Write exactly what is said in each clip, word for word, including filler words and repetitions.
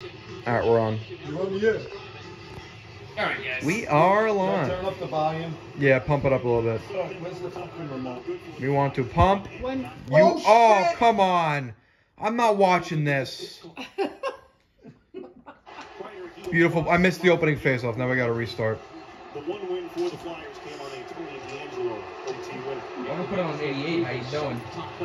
All right, we're on. You on the air? All right, guys. We are Turn on. up the volume. Yeah, pump it up a little bit. Oh, where's the fucking remote? We want to pump. When You. Oh, Oh, shit! come on. I'm not watching this. Beautiful. I missed the opening face-off. Now we got to restart. The one win for the Flyers came on a Tony D'Angelo O T win. I'm gonna put it on eighty-eight. How you doing?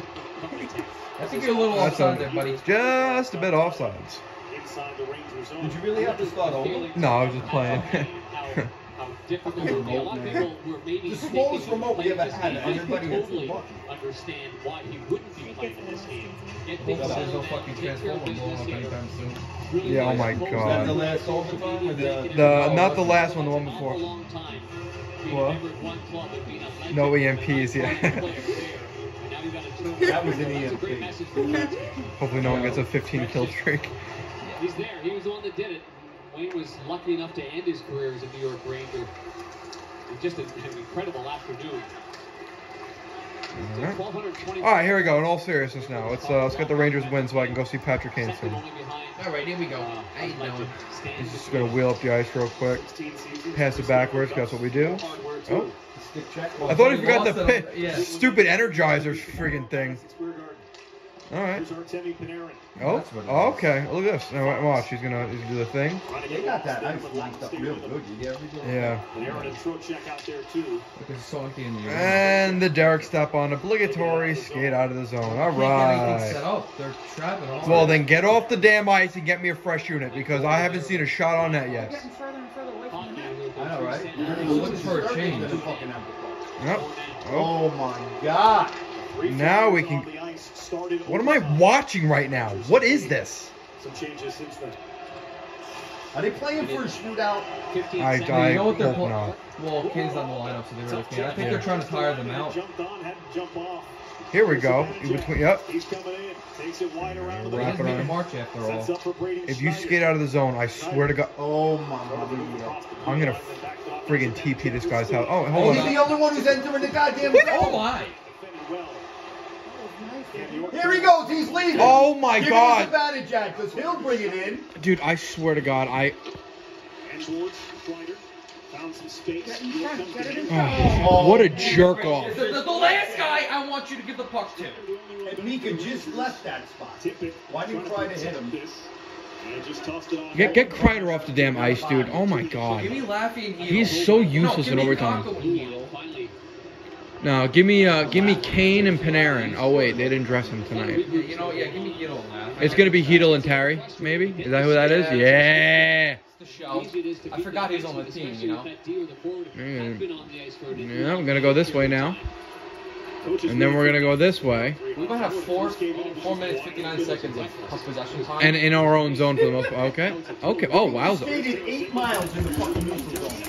I think you're a little That's offside a- there, buddy. Just a bit offsides. Inside the Rangers zone. Did you really have to start over? No, I was just playing. How difficult it would be. A lot of people were maybe The thinking smallest that remote we playing ever this had, game, and I everybody could hits the totally button. understand why he wouldn't be playing in this game. Get things Hopefully there's no settled fucking and take care transformer of blowing business up here. anytime soon. Really Yeah, oh my nice Was God. that the last overtime or the... The not the last one, the one An before. awful long time being What? a member of one club and being a legend. No E M Ps, yeah. And now you gotta turn That was an around. E That's a M P. great message for the team. Hopefully no one gets a fifteen kill streak. He's there. He was the one that did it. Wayne was lucky enough to end his career as a New York Ranger. Just an, an incredible afternoon. Alright. twelve twenty. All right, here we go. In all seriousness now, let's uh, let's get the Rangers win so I can go see Patrick Kane soon. All right, here we go. How you doing? He's just gonna wheel up the ice real quick, pass it backwards. That's what we do. Oh, Stick check. I thought he forgot lost the it. pit. Yeah. Stupid Energizer friggin' thing. All right. Here's Artemi Panarin. Oh, That's what it oh, is. okay. Look at this. Now watch. He's gonna he's gonna do the thing. They got that ice locked up real good. You get everything? Yeah. Panarin and Trocheck out there too. Look, it's so empty in the air. And the Derek step on obligatory skate out of the zone. All Can't get anything set right. up. They're trapping hard. Well, then get off the damn ice and get me a fresh unit because I haven't seen a shot on net we're yet. getting further and further away from the net. I know, right? We're looking for a change. They're fucking have the puck. Yep. Oh. Oh my God. Now we can. What am I watching right now? What is this? Some changes since then. Are they playing for a shootout? I, Well, I you know what they're hope pl- not. Well, Kane's on the lineup, so they really can't. I think they're trying to tire them out. Jumped on, had to jump off. Here we go. In between. Yep. He's coming in. Takes it wide around the He Wrap doesn't it make a on. march after Sets all. up for Braden If you Schneider. skate out of the zone, I swear to God, Oh my God. I'm gonna friggin' T P this guy's house. Oh, Oh, hold he's on. the only one who's entering the goddamn Oh zone. my! Defended well. Here he goes. He's leaving. Oh my Give God. him his advantage, Jack, because he'll bring it in. Dude, I swear to God, I. And towards Schneider. Found some space. Get in front, get it in Oh, front. what a jerk off. The, the, the last guy I want you to give the puck to. And Mika just left that spot. Tip it. Why do you try to hit him? This. And just tossed it on. Get get Kreider off the damn ice, dude. Oh my Give God. me Laffy and Heedle. He's so useless no, in give me overtime. Kakko and Heedle. Finally, No, give me uh, give me Kane and Panarin. Oh wait, they didn't dress him tonight. Yeah, you know, yeah, give me Heedle and Laffy. It's gonna be Heedle and Terry, maybe. Is that who that is? Yeah. It's the show. easy it is to I beat forgot the he's on the Texans, team, especially you know. with that D or the forward Mm. has been on the ice for an Yeah, I'm gonna go this way now, and then we're gonna go this way, We're gonna have four, four minutes fifty-nine seconds of puck possession time. and in our own zone for the most part. Okay. Okay. Oh wow. Skated eight miles in the fucking neutral zone.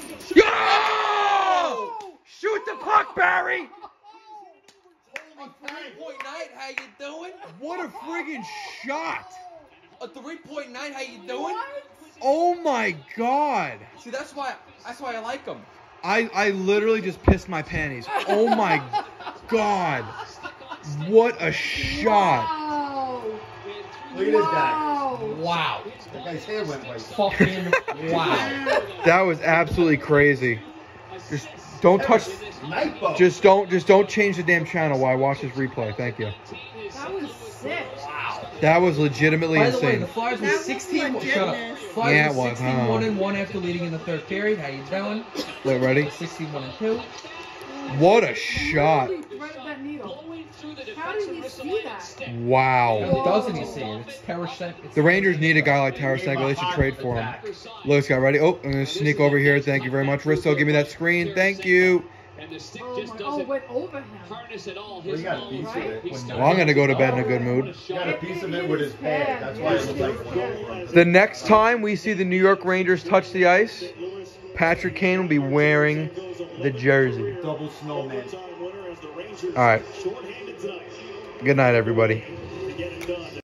Yo! Shoot the puck, Barry! A three-point night, how you doing? What a friggin' shot! A three-point night, how you doing? Oh my God! See, that's why, that's why I like him. I I literally just pissed my panties. Oh my God! What a shot! Wow. Look at this guy. Wow. Wow. That guy's hair went white. Fucking wow. That was absolutely crazy. Just don't touch. Night boat. Just don't. Just don't change the damn channel while I watch this replay. Thank you. That was sick. Wow. That was legitimately By the way, insane. the Flyers were That was sixteen. Shut up. legitness. Flyers Yeah, it were was, sixteen huh? one and one after leading in the third period. How you doing? Wait, ready? sixteen one and two. What a shot! Right at that needle. How did he see that? Wow. How doesn't he see it? It's Tarasenko. The Rangers need a guy like Tarasenko. They should trade for him. Lewis got ready. Oh, I'm gonna sneak over here. Thank you very much, Risto. Give me that screen. Thank you. And the stick Oh, just my, oh, doesn't went over him. harness at all. Well, His he got a own, piece of right? it. He's Well, I'm gonna go to bed in a good mood. He got a piece of it with his pad. That's why it was like. The next time we see the New York Rangers touch the ice, Patrick Kane will be wearing the jersey. Double snowman. All right. Good night, everybody.